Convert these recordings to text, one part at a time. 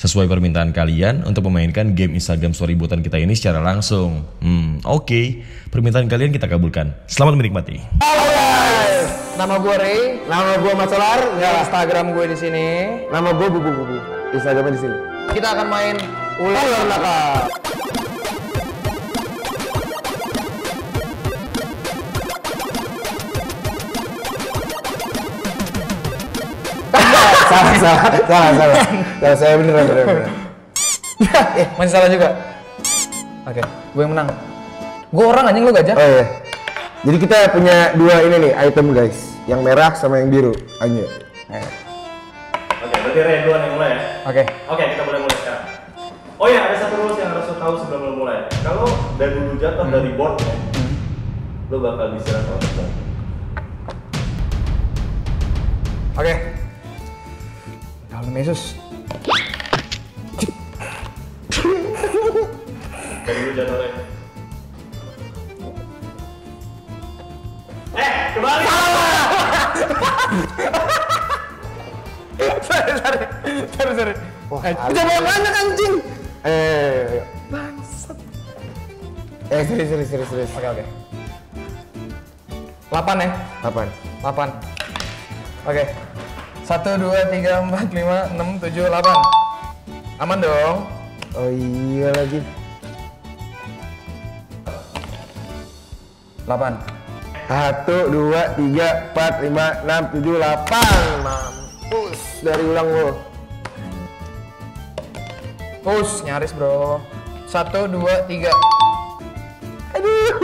sesuai permintaan kalian untuk memainkan game Instagram Story buatan kita ini secara langsung. Oke. Permintaan kalian kita kabulkan. Selamat menikmati. Halo guys, nama gue Ray, nama gue Macolar, Instagram gue di sini. Nama gue Bubu. Instagramnya di sini. Kita akan main ular nakal. Salah, saya beneran. Masih salah juga. Oke, gue yang menang. Gue orang anjing, lu gajah. Oh iya. Jadi kita punya dua ini nih item guys, yang merah sama yang biru. Ayo. Oke, berarti Ray duluan yang mulai ya. Oke, Kita mulai sekarang. Oh ya, ada satu rules yang harus lo tahu sebelum lo mulai. Kalau dulu jatuh dari board, lo bakal disiram sama kita. Oke. Dalam Yesus. Dari dulu jatuh Ray. Kembali. Sorry. Wah, Coba banyak anjing. Bangsat. Serius. Oke. 8 ya? 8. Oke. 1, 2, 3, 4, 5, 6, 7, 8. Aman dong. Oh iya lagi. 8. 1, 2, 3, 4, 5, 6, 7, 8. Mampus dari ulang lo. Push, nyaris bro. 1, 2, 3. Aduh.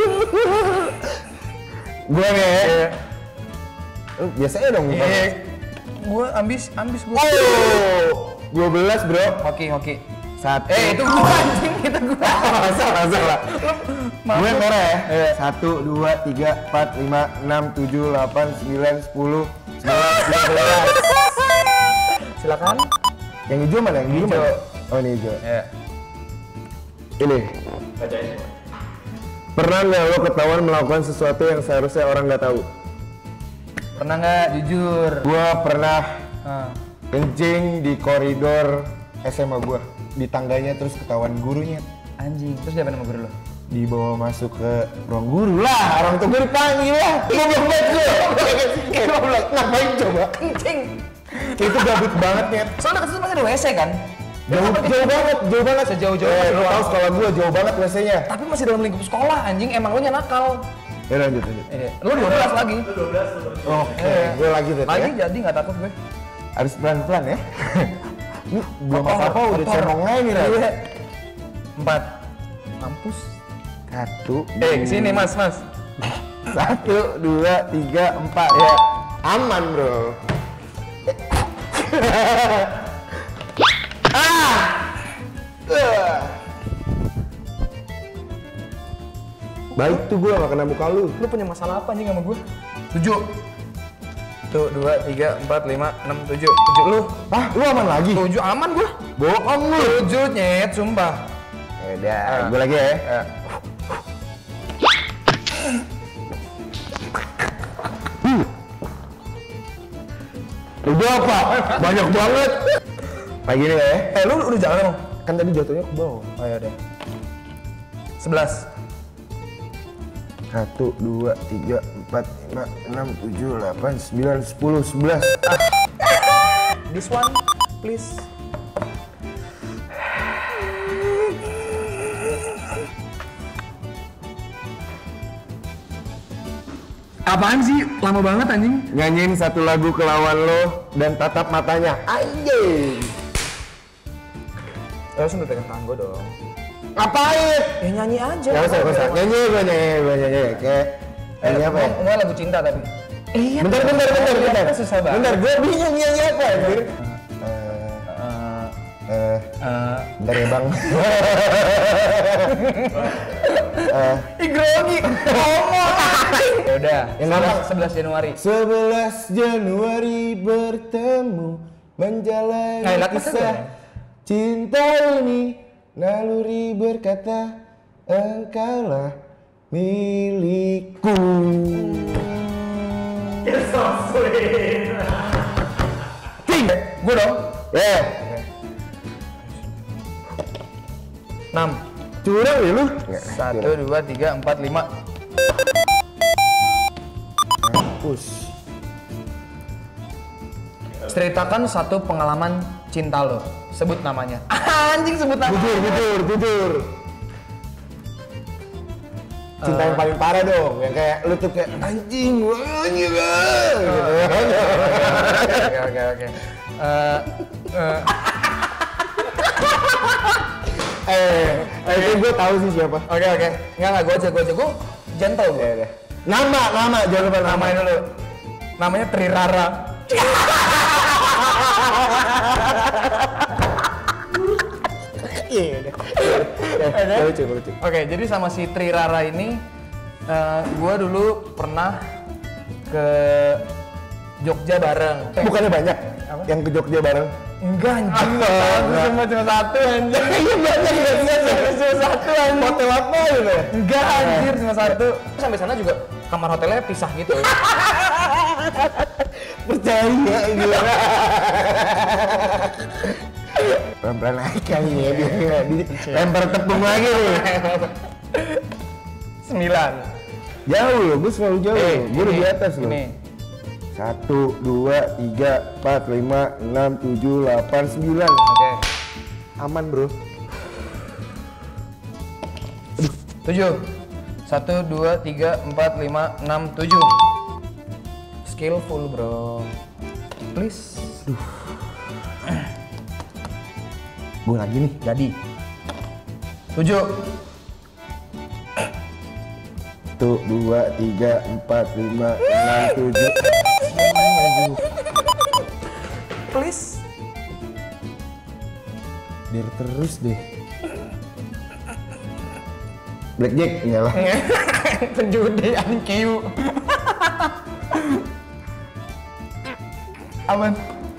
Gue nih ya. Iya. Biasanya dong. Gue ambis gue. Oh, 12 bro. Hoki. Satu. Itu gue anjing, itu gue. Salah. Gue merah ya. Iya. 1, 2, 3, 4, 5, 6, 7, 8, 9, 10, 11, 12. Silakan. Yang hijau mana? Yang biru Hijau. mana? Oh ini hijau. Ya. Ini. Bacain. Pernah nggak lo ketahuan melakukan sesuatu yang seharusnya orang nggak tahu? Pernah nggak jujur? Gua pernah Ah. kencing di koridor SMA gua, di tangganya terus ketahuan gurunya. Anjing. Terus dia apa nama guru lo? Dibawa masuk ke ruang guru lah, orang tua gue dipanggil lah. Goblok banget gue. Goblok, ngapain coba? Kencing. Itu gabut banget Nyet. Soalnya dekat situ masih ada WC kan? Jauh banget. Sejauh-jauh. Lo tau sekolah gua jauh banget WC-nya. Tapi masih dalam lingkup sekolah anjing. Emang lo nya nakal. Ya lanjut. Lu 12 lagi. Oh, gue lagi tuh Lagi ya. jadi nggak takut gue. Harus pelan-pelan ya. Ini belum apa-apa udah cemong aja nih. Iya. 4. Mampus. 1. Kesini mas. 1, 2, 3, 4 ya. Aman bro. Baik tuh gue gak kena muka lu. Lu punya masalah apa anjing sama gue? 7. 1, 2, 3, 4, 5, 6, 7. 7 lu. Ah, lu aman lagi? 7 aman gue. Bohong lu. 7 nyet, sumpah. Yaudah, gue lagi ya. Udah apa? Banyak banget. Kayak gini ya. Lu udah jangan emang. Kan tadi jatuhnya ke bawah. Oh ya udah. 11. 1, 2, 3, 4, 5, 6, 7, 8, 9, 10, 11. This one, please. Apaan sih? Lama banget anjing. Nyanyiin satu lagu ke lawan lo dan tatap matanya. Anjing. Langsung pegang tangan gue dong. Ngapain? Ya nyanyi aja. Gak usah. Nyanyi gue nyanyi. Kayak nyanyi apa ya? Enggak lagu cinta tapi. Iya. Bentar. Susah banget. Bentar, gue bingung nyanyi apa anjir. Bentar ya bang. Ih grogi. Ngomong. Ya udah. Yang gampang. 11 Januari. 11 Januari bertemu menjalani Enak kisah banget. cinta ini. Naluri berkata engkaulah milikku. So sweet. Gue dong. Ya. 6. Curang ya lu? 1, 2, 3, 4, 5. Push. Ceritakan satu pengalaman cinta lo. Sebut namanya. Anjing, sebut nama. Jujur. Cinta yang paling parah dong, yang kayak lu tuh kayak anjing, anjing gitu. Oke. Itu gue tahu sih siapa. Oke. Enggak, gue aja. Gue gentle gue. Ya. Nama, jangan lupa Namain dulu. Namanya Trirara. Iya. Lucu. Oke, jadi sama si Trirara ini, gue dulu pernah ke Jogja bareng. Bukannya banyak Apa? yang ke Jogja bareng? Enggak anjing, cuma satu anjing. Iya banyak Cuma satu anjing. Hotel apa gitu? Enggak anjir, cuma satu. Sampai sana juga kamar hotelnya pisah gitu. Percaya gila. Pelan-pelan naik kali ya dia. Lempar tepung lagi nih. 9. Jauh loh, gue selalu jauh. Gue udah di atas loh. Ini. 1, 2, 3, 4, 5, 6, 7, 8, 9. Oke. Aman bro. 7. 1, 2, 3, 4, 5, 6, 7. Skillful bro. Please. Gue lagi nih. Jadi 7. 1, 2, 3, 4, 5, 6, 7. Please. Biar terus deh. Blackjack? Enggak lah. Penjudi ankiu. Aman.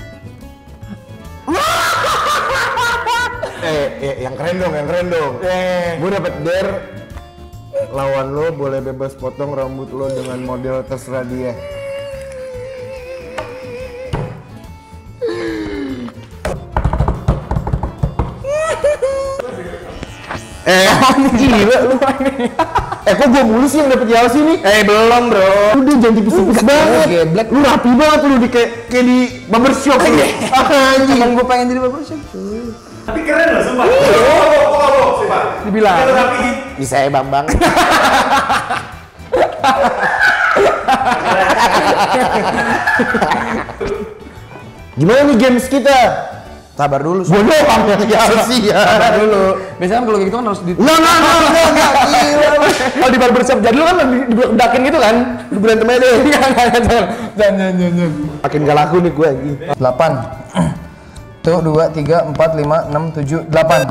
Yang keren dong. Gue dapet dare. Lawan lo boleh bebas potong rambut lo dengan model terserah dia. Gila lu. Kok gue mulu sih yang dapet jauh sini? Belum bro. Udah jangan tipis-tipis banget. Geblek. Lu rapi banget lu di kayak di barbershop lu. Anjing. Emang gue pengen jadi barbershop. Tapi keren loh, sumpah. Sumpah. Dibilang. Kita rapi. Bisa ya Bambang. Gimana nih games kita? Sabar dulu. Gue doang ya sih ya. Sabar dulu. Biasanya kalau gitu kan harus di. Enggak, gila. Kalau di barbershop jadul kan dibedakin gitu kan. Lu berantem aja deh. Jangan. Makin gak laku nih gue anjing. 8. Tuh 2, 3, 4, 5, 6, 7, 8.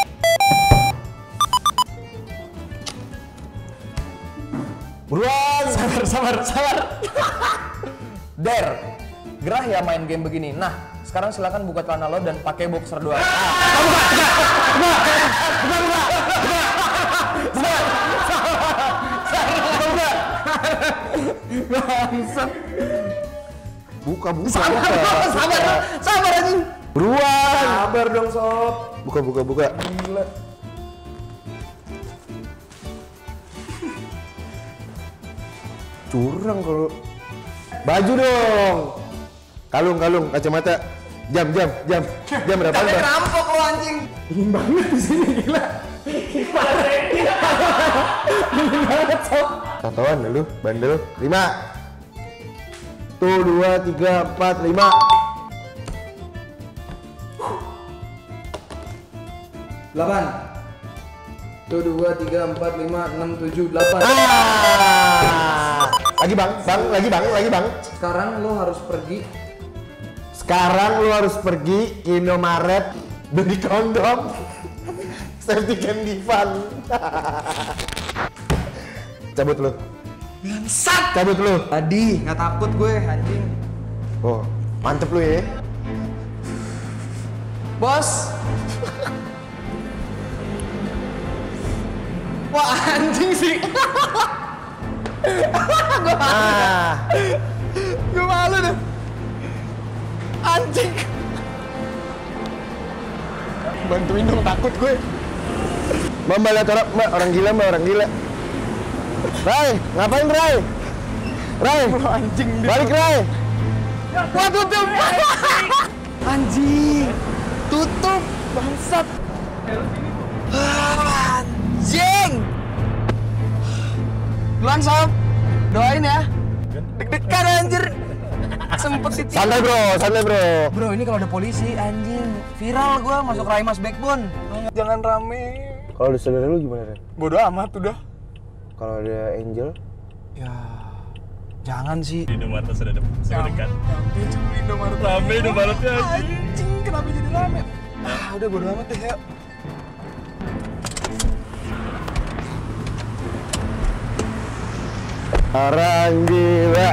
Buruan. Sabar. Dare. Gerah ya main game begini. Nah, sekarang silakan buka celana lo dan pakai boxer doang. Buka. Sabar anjing. Buruan. Sabar dong sob. Buka. Gila. Curang kalau. Baju dong. Kalung, kacamata. Jam berapa? Tapi rampok lo anjing. Dingin banget di sini gila. Tatoan lu, bandel. 5. Tuh 2, 3, 4, 5. 8. Tuh 2, 3, 4, 5, 6, 7, 8. Lagi bang. Sekarang lo harus pergi. Sekarang lu harus pergi ke Indomaret beli kondom. Safety candy fun. Cabut lu. Bangsat. Cabut lu. Tadi nggak takut gue anjing. Oh, mantep lu ya. Bos. Wah anjing sih. Gue malu deh. Anjing. Bantuin dong, takut gue. Mbak lihat orang gila, Mbak, orang gila. Rai, ngapain Rai? Rai, anjing. Balik Rai. Wah, tutup. Anjing. Tutup, bangsat. Anjing. Duluan Sob. Doain ya. Deg-degan anjir. Sempet sih. Santai bro. Bro, ini kalau ada polisi anjing. Viral gua masuk Raimas Backbone. Jangan rame. Kalau ada saudara lu gimana, Ren? Bodo amat udah. Kalau ada Angel? Ya. Jangan sih. Indomaret sudah dekat. Rame cuy Indomaret. Rame Indomaretnya Anjing, kenapa jadi rame? Udah bodo amat deh ya. Orang gila.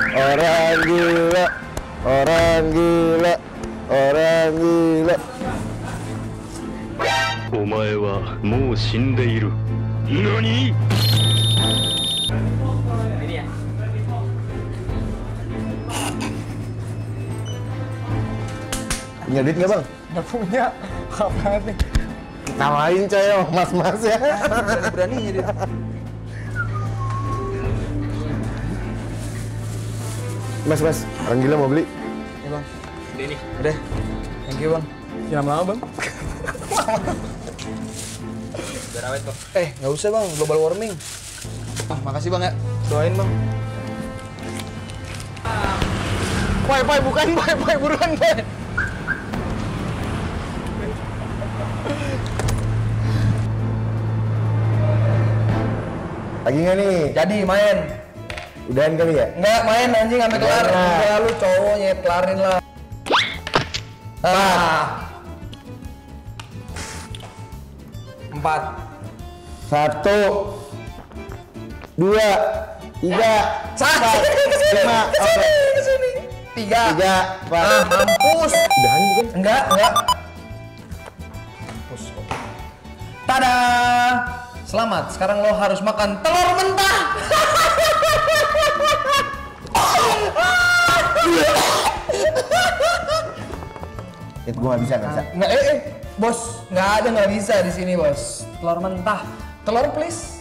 お前はもう死んでいる。何？ Punya duit nggak bang? Nggak punya. Apaan nih? Tawain coy, mas ya. Beraninya dia. Mas, orang gila mau beli? Ya bang. Ini. Udah. Thank you bang. Jangan lama bang. Biar awet kok. Nggak usah bang, global warming. Makasih bang ya. Doain bang. Pai, bukan pai, buruan pai. Lagi nggak nih? Jadi main. Udahan kali ya? Enggak main anjing sampai kelar. Ya lu cowok nyet kelarin lah. 4. 1, 2, 3, 4, 5, Kesini. 3. 4. Mampus. Udahan bukan? Enggak. Mampus. Tada. Selamat. Sekarang lo harus makan telur mentah. Itu gua nggak bisa. Nggak, bos, nggak bisa di sini bos. Telur mentah, telur please.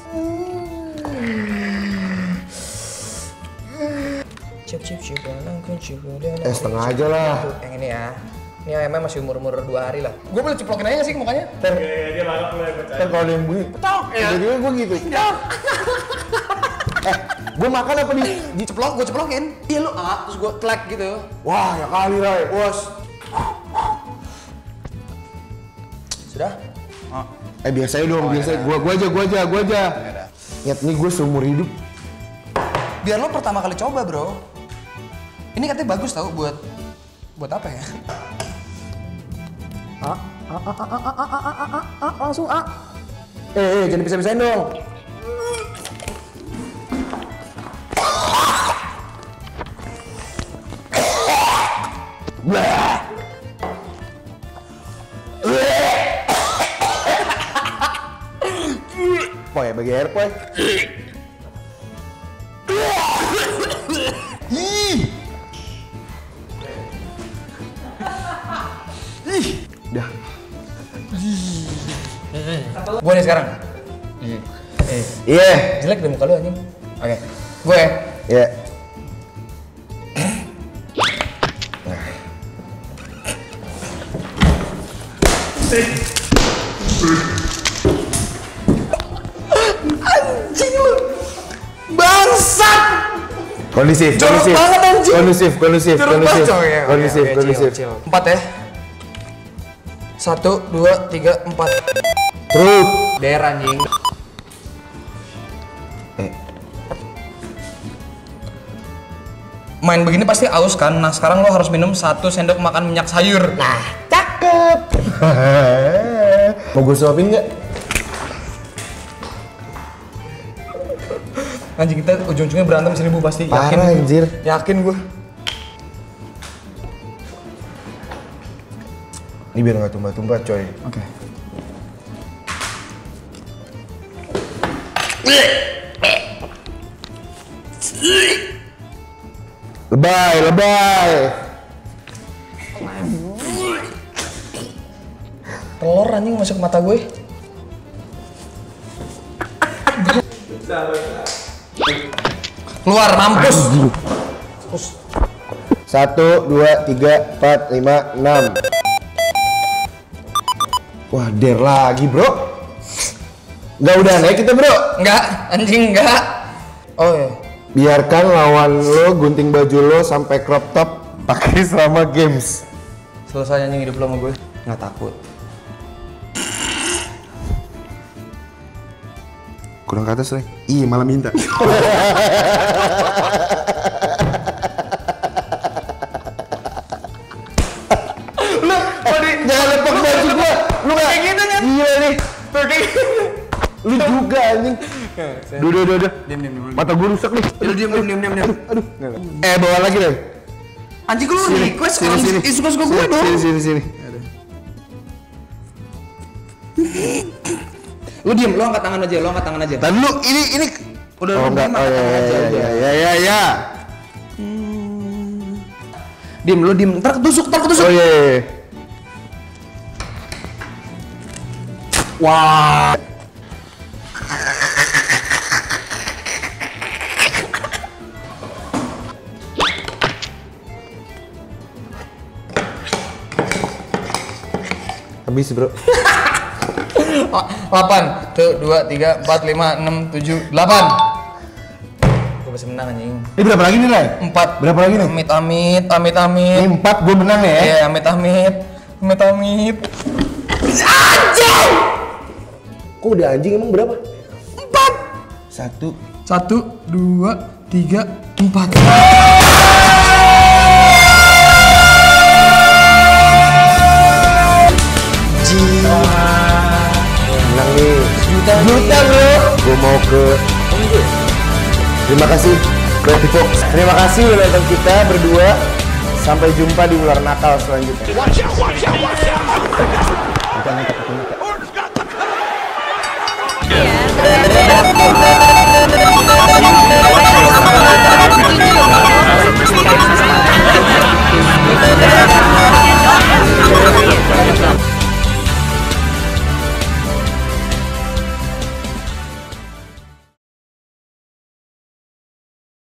Cip. Setengah aja lah. Yang ini ya. Ini ayamnya masih umur 2 hari lah. Gue boleh ceplokin aja sih ke mukanya. Dia larang lu yang percaya. Ntar kalau ada yang bunyi, petok ya. Jadi gua gitu. Gua makan apa Gue ceplokin. Iya lu terus gue telek gitu. Wah, ya kali Rai. Bos. Sudah? Biasanya dong, biasanya. Gua aja. Ingat nih gue seumur hidup. Biar lo pertama kali coba bro. Ini katanya bagus tau buat apa ya? Langsung jangan bisa-bisain dong. Poy, bagi air poy. Dah. Gue nih sekarang. Iya. Jelek deh muka lu anjing. Oke. Gue ya. Iya. Anjing lu. Bangsat. Kondusif. Jorok banget anjing. Kondusif. Jorok banget coy ya. Kondusif. Chill. 4 ya. 1, 2, 3, 4. Truk. Der anjing. Main begini pasti aus kan? Nah sekarang lo harus minum 1 sendok makan minyak sayur. Nah, Cakep. Mau gue suapin nggak? anjing kita ujung-ujungnya berantem sini bu pasti. Yakin Parah anjir. Yakin gue. Ini biar nggak tumpah-tumpah coy. Oke. Lebay. Telur anjing masuk mata gue. Keluar, mampus. 1, 2, 3, 4, 5, 6. Wah, der lagi, bro. Nggak udah naik kita, bro. Enggak, anjing enggak. Oh iya. Biarkan lawan lo gunting baju lo sampai crop top pakai selama games. Selesai anjing hidup lo sama gue. Nggak takut. Kurang ke atas, Rey. Ih, malah minta. Jangan lepok baju gua. Lu kayak gitu kan? Gila nih. Tuh kayak gitu. Lu juga anjing. Duh. Diam. Mata gua rusak nih. Diam. Aduh. Bawa lagi deh. Anjing lu request Sini. suka-suka gue dong. Sini. Lu diem, lu angkat tangan aja. Tadi lu ini. Udah Oh enggak. angkat tangan aja. Ya. Diem, lu diem. Ntar ketusuk. Oh iya. Wah. Habis, bro. 8, 2, 3, 4, 5, 6, 7, 8. Gue masih menang anjing. Ini berapa lagi nih, Ray? 4. Berapa lagi nih? Amit. Ini 4 gue menang ya? Iya, amit. Anjing! Kok udah anjing emang berapa? 4. 1, 2, 3, 4. Menang nih. Juta bro. Gue mau ke. Terima kasih Berarti Fox. Terima kasih udah nonton kita berdua. Sampai jumpa di ular nakal selanjutnya.